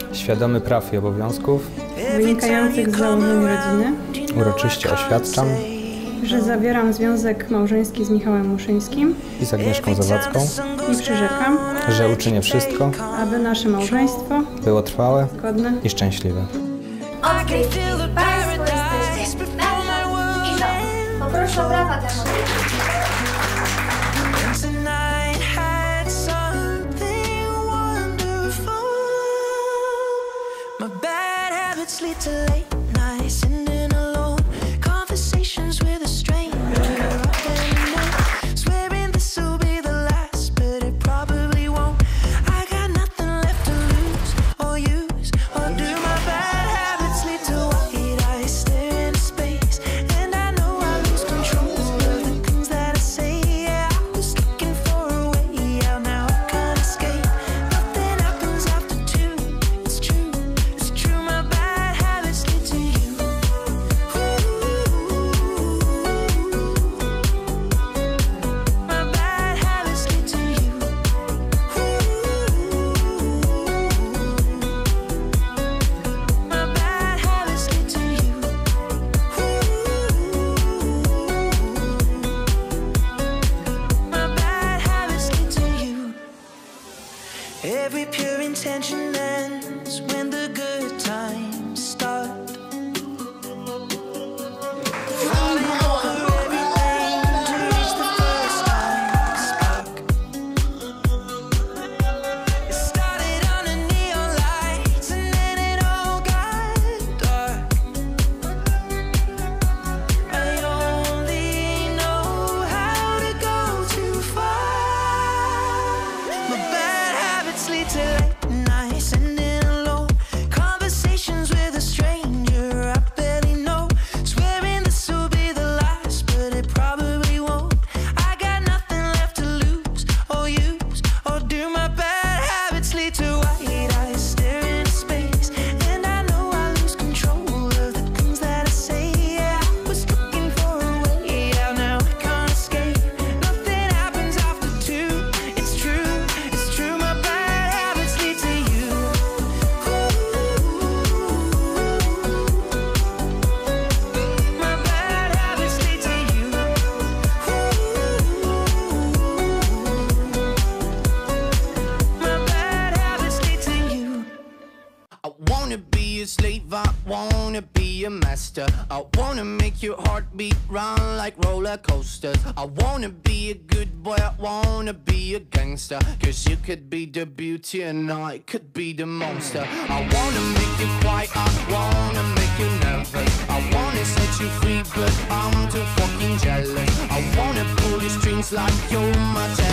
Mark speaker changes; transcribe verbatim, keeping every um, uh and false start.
Speaker 1: świadomy praw i obowiązków
Speaker 2: wynikających z założenia rodziny,
Speaker 1: uroczyście oświadczam,
Speaker 2: że zawieram związek małżeński z Michałem Muszyńskim
Speaker 1: i z Agnieszką Zawadzką,
Speaker 2: i przyrzekam,
Speaker 1: że uczynię wszystko,
Speaker 2: aby nasze małżeństwo
Speaker 1: było trwałe
Speaker 2: godne
Speaker 1: i szczęśliwe.
Speaker 3: Odkryć, Państwo jesteście nasi i żon. Poproszę o brawa dla młodych.
Speaker 4: Lead to late nights, sitting alone, conversations with a stranger. Swearing this will be the last, but it probably won't. I got nothing left to lose or use, or do my bad habits lead to white eyes stare into space? And I know I lose control of the things that I say. Yeah, I was looking for a way out, now I can't escape. Nothing happens after two. It's true, it's true. My bad. Every pure intention ends when the good times start. Falling over everything to reach the first time spark. It started on the neon lights and then it all got dark. I only know how to go too far. My bad habits lead to late nights, sitting alone, conversations with a stranger I barely know. Swearing this will be the last, but it probably won't. I got nothing left to lose or use, or do. My bad habits lead to white eyes stare into space, and I know I lose control of the things that I say. Yeah, I was looking for a way out, now I can't escape. Nothing happens after two. It's true, it's true. My bad habits lead to you. My bad habits lead to you. My bad habits lead to you.
Speaker 5: I wanna be a slave, I wanna be a master. I wanna make your heart beat round like roller coasters. I wanna be a good boy, I wanna be a gangster. Cause you could be the beauty and I could be the monster. I wanna make you quiet, I wanna make you nervous. I wanna set you free, but I'm too fucking jealous. I wanna pull your strings like you're my